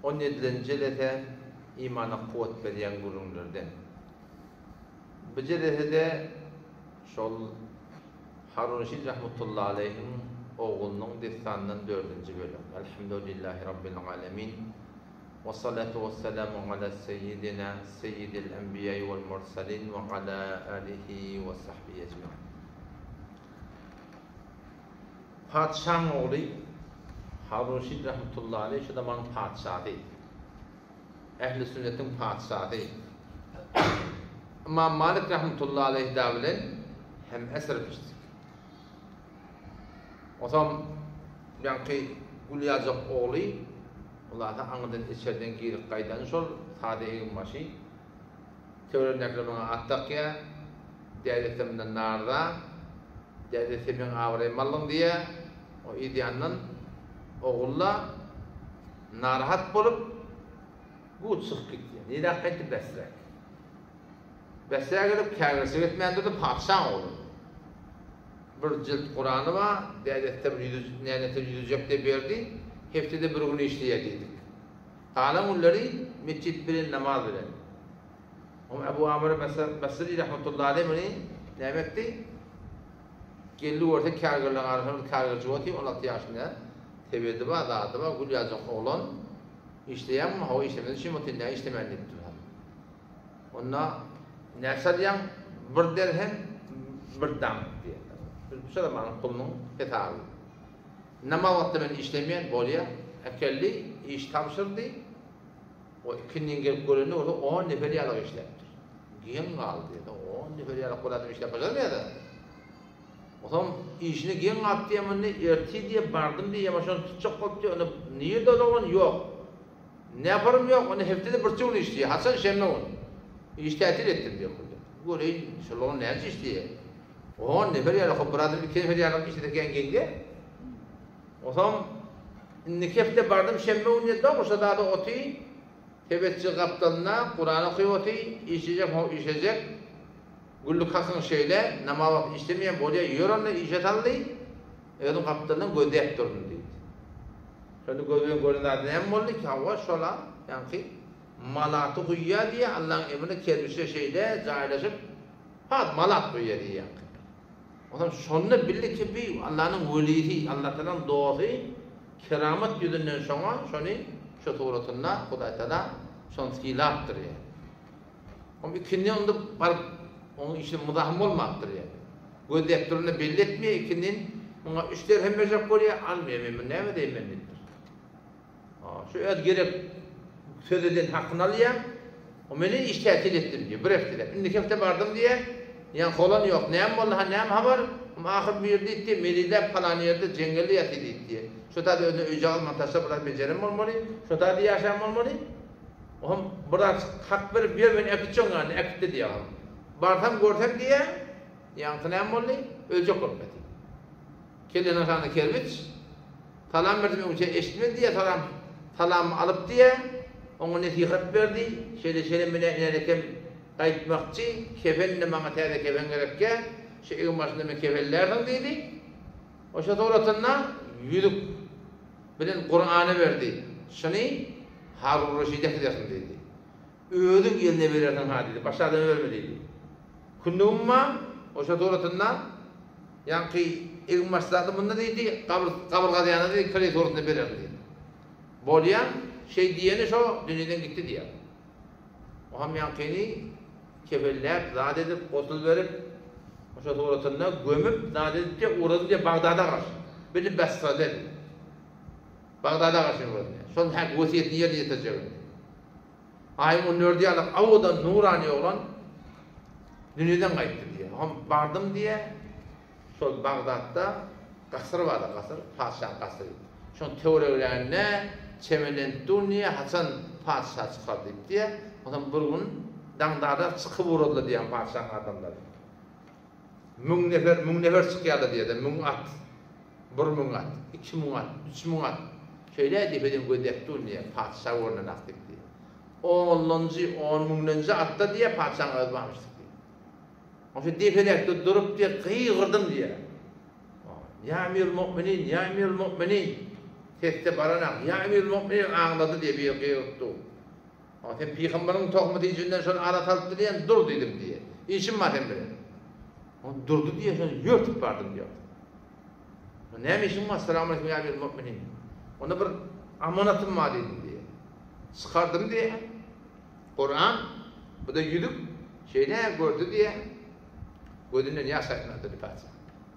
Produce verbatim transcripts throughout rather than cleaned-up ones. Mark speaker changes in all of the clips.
Speaker 1: on yedinci jelete imana kuvvet beren gurunlardan. Bu jelete şol Harun Reşid rahmetullahi aleyhim oğlunun destanının dördüncü bölümü. Elhamdülillahi Rabbil alemin. Ve salatu ve selamu ala seyyidina seyyidil enbiyayı vel mursalin ve ala alihi ve sahbihi ecmaîn. Padişahın oğlu Harun Reşid rahmetullahi aleyh şu zaman padişah değil. Ehl-i sünnetin padişahı değil. İmam Malik rahmetullahi aleyh davilen hem eser piştik. O zaman yankı Gulyazak oğlu Allah da anıdan içeriden girip kaydan sol tadihin başı teorin eklemine attak ya devletimden narda devletimin avray malın diye o ideyanın oğulla narahat bolup bu çık gitti. Nida kaydı besrek. Besrek gelip kâgırsı etmeyen de padişah oldu. Bir cilt Kur'an'ı var, devletim nenetim yüzecek de verdi. Hepside bir gün işleyediydik. Alam onları mescid bilen namaz bilen. Ama Ebu Amr Basri rahmetullahi aleyh ne demekti? Geldi orta kârgırlığın arasında kârgırcı oldu. on altı yaşında tebedi var, dağıtı var. Gulyazak oğlan işleyen mi? O işlemedi. Şimdi otelden işlemen etti. Onunla nesaliyen bir derhem bir dam diye. Bu Süleyman'ın kulunun kitabı. Namaz vakti işlemeyen bolya, ekelli iş tapşırdı. O ikinin gelip görünü orada on nefer yalık işleptir. Giyin kaldı dedi. on nefer yalık kuladım işlep başar mı ya da? O zaman işini giyin kaldı diye mi erti diye bardım diye yamaşan tutacak kaldı diye onu niye de olan yok. Ne yaparım yok onu haftada bir çoğunu işliyor. Hasan şemme onu. İş tetil ettim diyor. Göreyin şalon ne işliyor. on nefer yalık birader iki nefer yalık işlerken genge. O zaman nikefte bardım şemme unyette olsa daha da otu tebetçi kaptanına Kur'an okuyor otu işecek o işecek güllük hakkın şeyle namaz işlemeyen bolya yoranla işet aldı evin kaptanının gödep durun dedi. Şimdi gödüğün göründüğü adı ne oldu ki hava şola yani malatı huyya diye Allah'ın emrine kendisi şeyle cahillaşıp hat malat huyya diye yani. O zaman sonunda bildi ki bir Allah'ın velisi, Allah'tan doğası keramet yüzünden sonra şunu şu tuğratında Huday Teala son skilaptır yani. Ama ikinci onda var onun işi mudahım olmaktır yani. Gödekturunu belli etmiyor ikinin ona üç derhem verecek koruya almıyor memnun ne mi değil memnundur. Şu öz gerek söz eden hakkını alıyor o beni iş tehdit ettim diyor bir haftada. Şimdi kefte vardım diye yani kolan yok. Neyem vallahi neyem haber? Ama ahir bir yerde itti. Melide falan yerde cengelli yatıydı itti. Şu tadı önüne öcağı mantasya bırak becerim olmalı. Şu tadı yaşam olmalı. Oğlum bırak hak verip bir beni ekitçon yani ekitti diye. Bartam görsem diye yankı neyem olmalı? Ölecek olmadı. Kelinin sana kelviç. Talam verdim önce eşitmedi diye talam talam alıp diye onu nesihat verdi. Şöyle şöyle mine inerken kayıtmakçı, kefenle bana teyze kefen gerekke, şeyin başında mı kefenlerden dedi. O şey doğrultusunda yüzük bilen Kur'an'ı verdi. Şunu Harun Reşid'e gidersin dedi. Öğüdün eline verirsin ha dedi. Başka adamı verme dedi. Kundumma o şey doğrultusunda yani ki ilk başlarda bunda dedi, kabır, kaburga diyana dedi, kırık doğrultusunda verir dedi. Bolyan şey diyeni şu dünyadan gitti diye. O ham yankini kebeller, zat edip, kosul verip, o şu doğrultusunda gömüp, zat edip de uğradı diye Bağdat'a karşı. Beni Basra'da dedi. Bağdat'a karşı uğradı. Son hak vasiyetini yerine yetecek. Ayım o nördiye alıp, avudan nurani olan dünyadan kayıttı diye. Ham bardım diye, sol Bağdat'ta kasır vardı kasır, padişah kasırı. Son teorilerine, çemelen dünya Hasan padişah çıkardı diye, o zaman bir gün dağlarda çıkıp uğradılar diyen padişahın adamları. Mün nefer, mün nefer çıkıyordu diye de, mün at. Bir mün at, iki mün at, üç mün at. Şöyle depedim gödek dünya padişah uğruna naktik diye. Onuncu, on münlüncü atta diye padişahın özlemiştik diye. O şey depedekte durup diye kıyı kırdım diye. Ya emir müminin, ya emir müminin. Teste baranak, ya emir mu'minin anladı diye bir kıyırttı. Ama sen peygamberin tohmeti içinden sonra arat alıp diyen dur dedim diye. İşim var hem bile. O durdu diye sonra yırtıp vardım diyor. Ne işim var? Selamun aleyküm ya emir mu'minin. Ona bir amanatım var dedim diye. Sıkardım diye. Kur'an, bu da yürüp şeyde gördü diye. Gördüğünden ya saytına dedi padişah.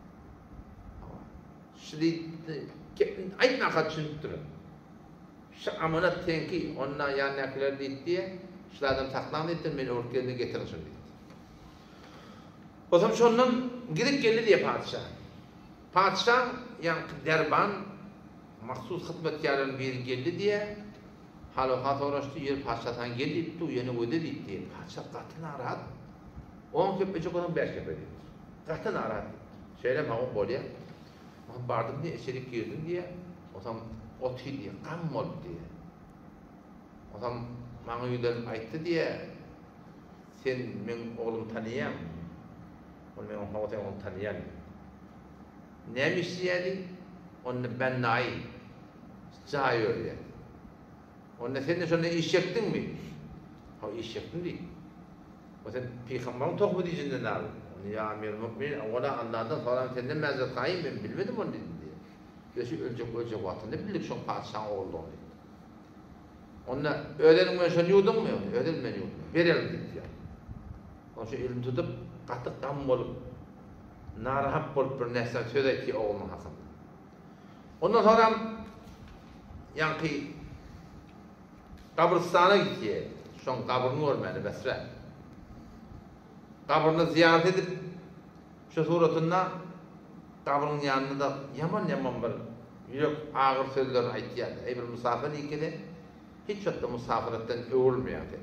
Speaker 1: Şimdi aynı akad düşünüp şu amanat tenki onunla yanındakiler deyip diye şu adam saklandı ettim beni orkeline getirirsin dedi. O zaman şundan gidip geldi diye padişah. Padişah yani derban mahsus hizmetkarın bir geldi diye halokat uğraştı yer padişahtan geldi tu yeni koydu deyip diye padişah katına aradı. On köpecek onun beş köpecek. Katına aradı. Şöyle mağum bolya. Bardım diye içerik girdim diye o zaman ot diye kan mol diye o zaman bana yüden ayttı diye sen men oğlum tanıyam onu men oğlum oğlum tanıyam neymiş yani onu ben nay çağırıyor ya onu sen de sonra iş yaptın mı ha iş yaptım değil o sen peygamberin tohmu diyeceğinden aldın ya emir mu'minin ola Allah'tan sonra senden mezat kayım ben bilmedim onu dedim diye. Göçü ölecek ölecek vaktinde bildik şu padişahın oğlu onu dedi. Onunla ödelim ben şunu yudum mu? Ödelim ben yudum. Verelim dedi ya. Onun için elini tutup katı kan olup narahat olup bir nesne söyle ki oğlunun hakkında. Ondan sonra yankı kabristana gitti. Şu an kabrini görmedi Besre. Kabrini ziyaret edip şu suratında kabrinin yanında da yaman yaman bir yürek ağır sözler aytıyordu. Ey bir misafir ikide hiç yokta misafiretten övülmüyor dedi.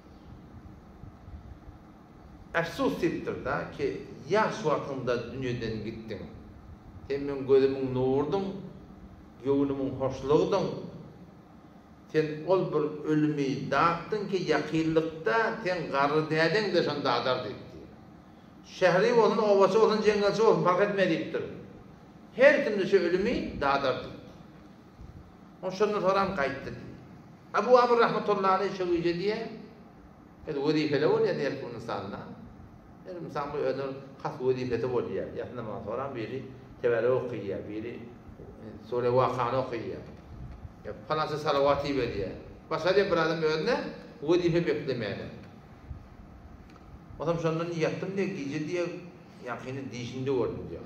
Speaker 1: Efsus tiptir da ki yaş vaktinde dünyadan gittin. Senin gözümün nurdun, gönlümün hoşluğudun. Sen ol bir ölümü dağıttın ki yakillikta sen garı dedin de şunu dağıtar dedi. Şehri olsun, ovası olsun, cengelsi olsun fark etmediktir. Her kimde şu ölümü dağıtardı. O şunu soran kayıttı. Abu Amr rahmetullahi aleyhi şu yüce diye bir vazifeli ol ya diğer bir insanla. Her insan bu ödül kas vazifeti oluyor. Yakında bana soran biri tevelli okuyor, biri sure vakanı okuyor. Falansı salavatı veriyor. Başka bir adam önüne vazife beklemeyene. O zaman şundan yattım diye gece diye yakını dişinde gördüm diyor.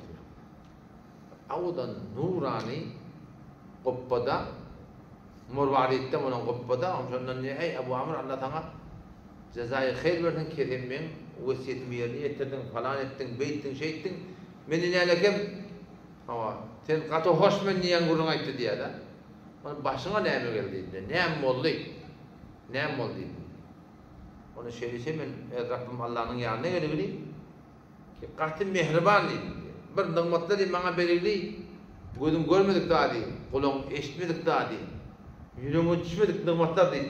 Speaker 1: Avudan nurani koppada murvariyette onun koppada şundan diye ey Ebu Amr Allah sana cezayı hayır verdin kerim ben vasiyetimi yerine getirdin falan ettin beyttin şey ettin beni ne lekem ama sen katı hoş men niyen gurun ayttı diye de onun başına ne mi geldi diye ne oldu ne oldu onu söylesem ben Rabbim Allah'ın yanına gelebileyim ki katı mehriban diyeyim bir nimetleri bana belirli gözüm görmedik daha diyeyim kulağım eşitmedik daha diyeyim yüreğime düşmedik nimetler diyeyim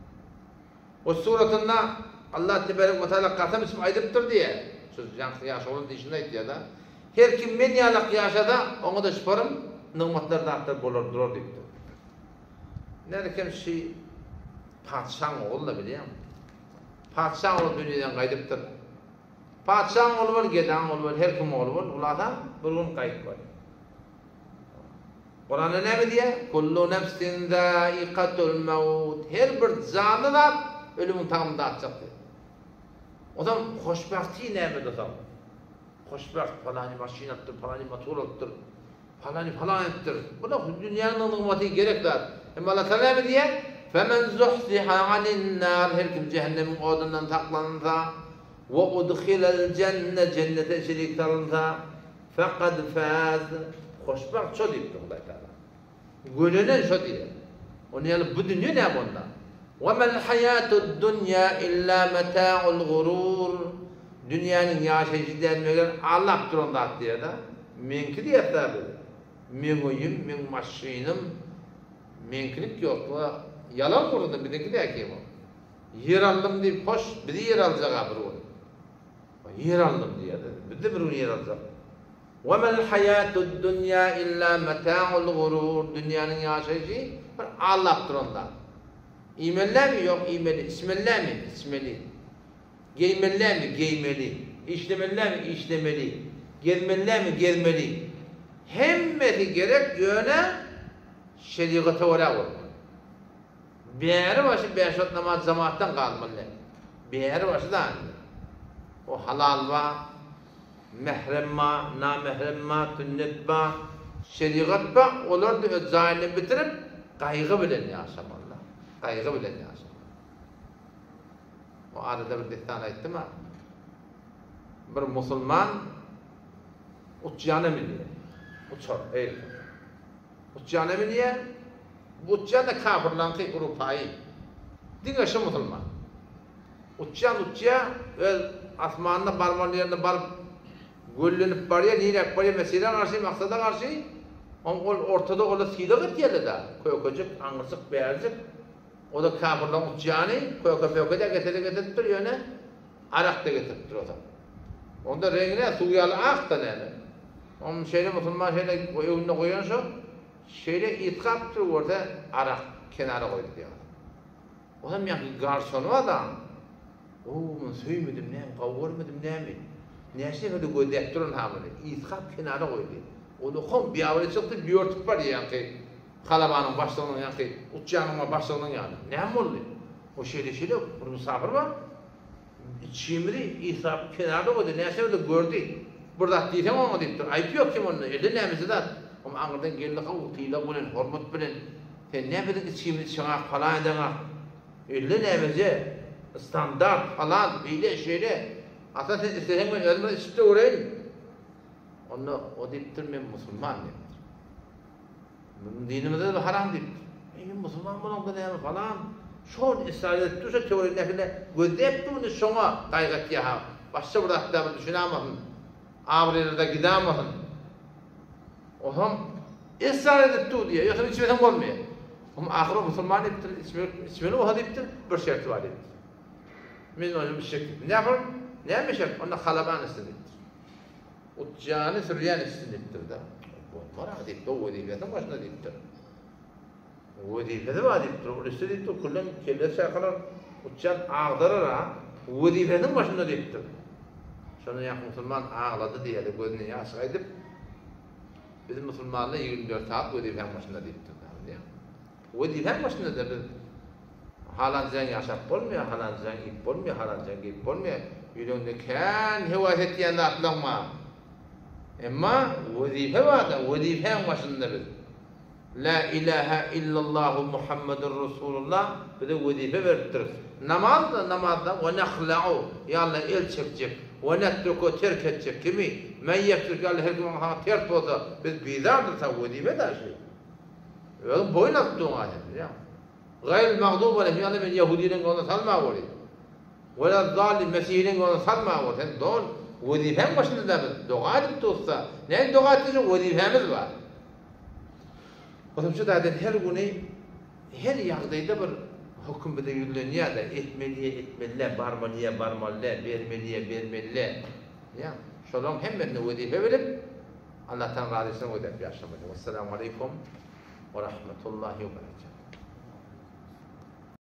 Speaker 1: o suratında Allah Tebarek ve Teala kasam ismi aydıptır diye söz yankı yaşamanın dışındaydı ya da her kim men yalak yaşada onu da şıparım nimetler dağıtır bolur durur deyipti nereken şey padişahın oğlu da biliyor musun? Padişahın oğlu dünyadan kaydıptır. Padişahın oğlu var, gedan oğlu var, her kim oğlu var, ulardan bir gün kayıp var. Kur'an'da ne mi diye? Kullu nefsin zâikatul mevut. Her bir canlı da ölümün tamamında atacak diye. O zaman hoşbahti ne mi desem? Hoşbaht falani maşinattır, falani motorattır, falani falan ettir. Bu da dünyanın nimeti gerekler. Ama Allah Teala ne mi diye? فَمَنْ زُحْزِحَ عَنِ النَّارِ her kim cehennemin odundan taklanırsa وَاُدْخِلَ الْجَنَّ cennete şerik salınsa فَقَدْ فَازِ hoşbahti şu deyip Allah Teala. Gönülen şu diye. Onun yani bu dünya ne bundan? وَمَا الْحَيَاتُ الدُّنْيَا إِلَّا مَتَاعُ الْغُرُورِ dünyanın yaşayıcı denmeler Allah durumda diye da menkil yeter böyle. Menuyum, men maşinim, menkilik yok. Yalan kurdu bir de ki de ki bu. Yer aldım diye hoş bir yer alacak abi o. Yer aldım diye de bir de bir yer alacak. وَمَا الْحَيَاتُ الدُّنْيَا إِلَّا مَتَاعُ الْغُرُورِ. Dünyanın yaşayışı bir Allah'tır ondan. İmeller mi? Yok imeli. İsmeller mi? İsmeli. Giymeller mi? Giymeli. İşlemeller mi? İşlemeli. Gezmeler mi? Gezmeli. Hemmeti gerek yöne şeriata uğra olur. Bir yeri başı beş ot namaz cemaattan kalmalı. Bir yeri başı da o halal var, mehrem var, namehrem var, sünnet var, şeriat var. Onlar da öz zahilini bitirip kaygı bilen yaşamalılar. Kaygı bilen yaşamalılar. O arada bir destan ettim ha. Bir Müslüman uçacağını biliyor. Uçar, eğil. Uçacağını biliyor. Bu uçacağını da kafirlerin ki Avrupa'yı. Dinleşi Müslüman. Uçacağını uçacağı ve asmanına parmağını barıp göllenip barıya, neyine barıya mesele karşı, maksada karşı ortada ola silah etiyeli de. Koyokacık, angırsık, beyazcık. O da kafirlerin uçacağını koyokacık, koyokacık, getirip getirip yöne arak da getirip o da. Onda rengine suyalı ak da ne? Onun şeyle Müslüman şeyle önüne koyuyorsa şeyle itikap turu orada arak kenara koydu diyor. O zaman yani garsonu adam. Oo ben söylemedim ne? Kavurmadım ne mi? Neyse öyle koydu durun hamile. İtikap kenara koydu. O da kom bir avre çıktı bir örtük var ya yani kalabanın başlarının yani uçağının başlarının yani. Ne mi oldu? O şeyle şeyle bir misafir var. Çimri İsa kenarda koydu. Neyse öyle gördü. Burada diyeceğim ama deyip dur. Ayıp yok kim onun. Elde neyimizi de. Ama anırdan geldi kavu. Tıyla bilen, hormat bilen. Sen ne bilin çimri çıngak falan edene. Elde neyimizi. Standart falan. Böyle şeyle. Aslında sen istediğin ben ölmeden işte uğrayın. Onu o deyip dur ben Müslüman deyip dur. Dinimizde de haram deyip dur. Ben Müslüman bunun da neyimi falan. Şol ısrar ettiğince teori nefile gözleyip bunu şuna kaygıt ya. Başka bir dakika düşünemezsin. Ağrılarda gidemezsin. O zaman ısrar ettiği diye. Yoksa içmeden olmuyor. Ama ahire Müslüman ettir. İçmeni o hadiptir. Bir şerti var ettir. Min onu bir şekilde. Ne yapar? Ne yapmışım? Onda halaban istenettir. Uçacağını sürüyen istenettir de. Bu var adipte o vazifetin başına adiptir. Vazifesi var deyip durur. İşte deyip durur. Kullan kelle şakalar uçan ağdırır ha. Vazifenin başında deyip durur. Şunu yak Müslüman ağladı diye de gözünü yaşa edip bizim Müslümanla yirmi dört saat vazifenin başında deyip durur. Vazifenin başında da biz halancağın yaşap olmuyor, halancağın ip olmuyor, halancağın ip olmuyor. Yüreğinde kendi hevaset yanında atlanma. Ama vazife var da vazifenin başında biz. La ilahe illallah Muhammedur Resulullah bir de vazife verdiririz. Namaz da namazda ve nehla'u ya Allah el çekecek ve netruku terk edecek kimi? Men yeftir ki Allah her gün ha terk olsa biz bizardır ta vazife da şey. Öyle boyun attığın ayet ya. Gayr mağdub aleyhim yani ben Yahudinin onu salma var. Ve la zalim Mesih'in onu salma var. Sen don vazifem başında da biz dua edip olsa ne dua edecek vazifemiz var. Oğlum da her günü her yağdayda bir hüküm bide yürüleniyor da etmeliye etmeliye, barmaliye barmaliye, vermeliye vermeliye. Ya, şolum hemen vazife verip Allah'tan razısını ödep yaşamak. Vesselamu aleyküm ve rahmetullahi ve berekatuhu.